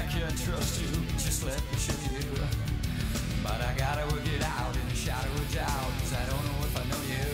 I can trust you, just let me show you. But I gotta work it out in the shadow of doubt, 'cause I don't know if I know you.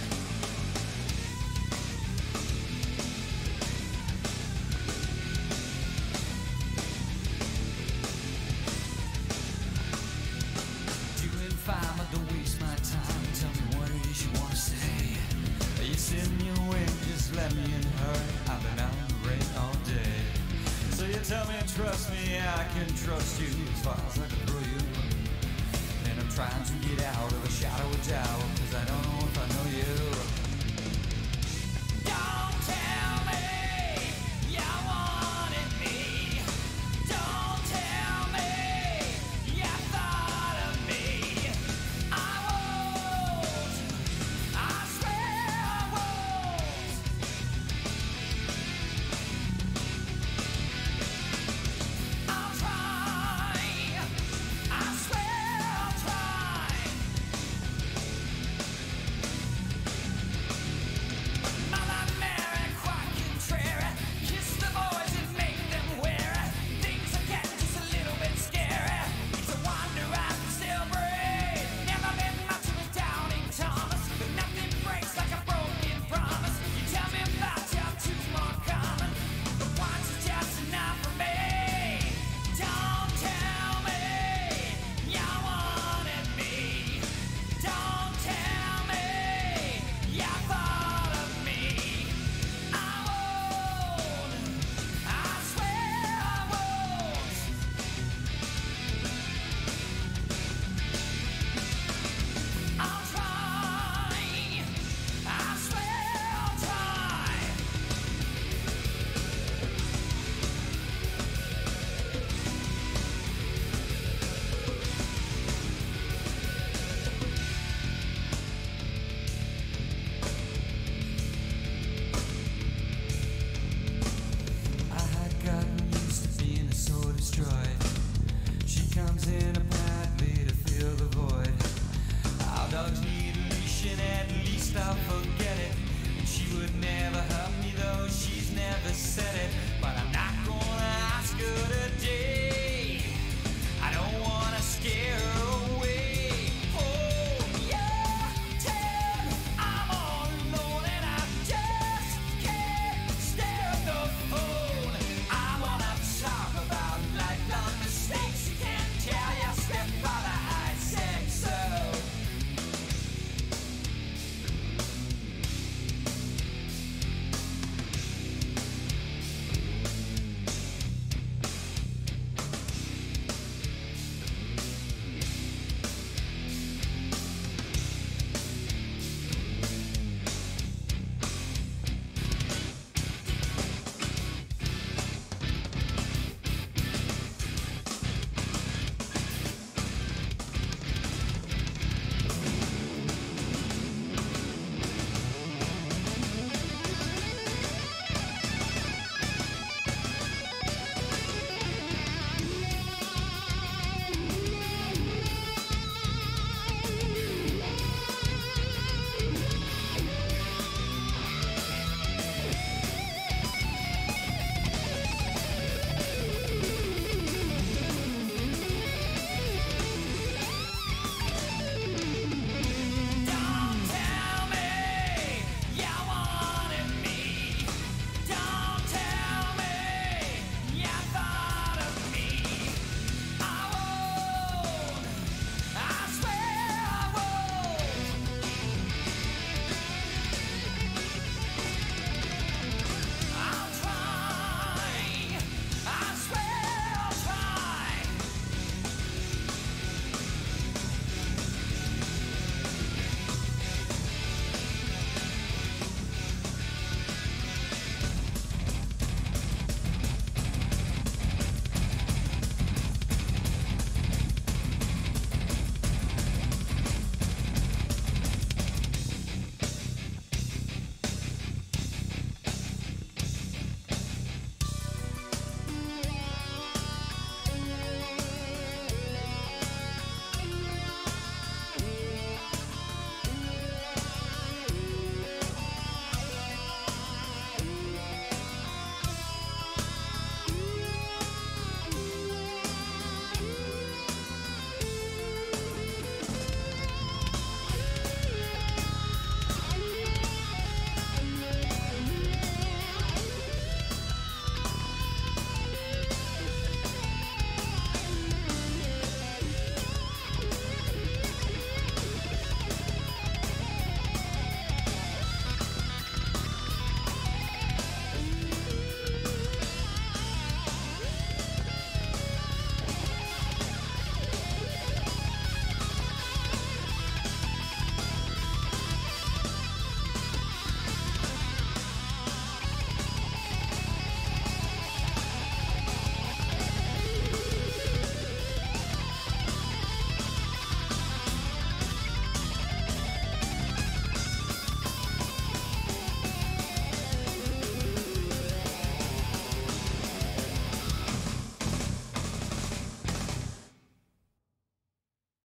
Doing fine, but don't waste my time. Tell me what it is you wanna say. You send me away, just let me in her. I've been out in the rain all day. So you tell me, trust me, I can trust you as far as I can throw you. And I'm trying to get out of the shadow of doubt, 'cause I don't know if I know you.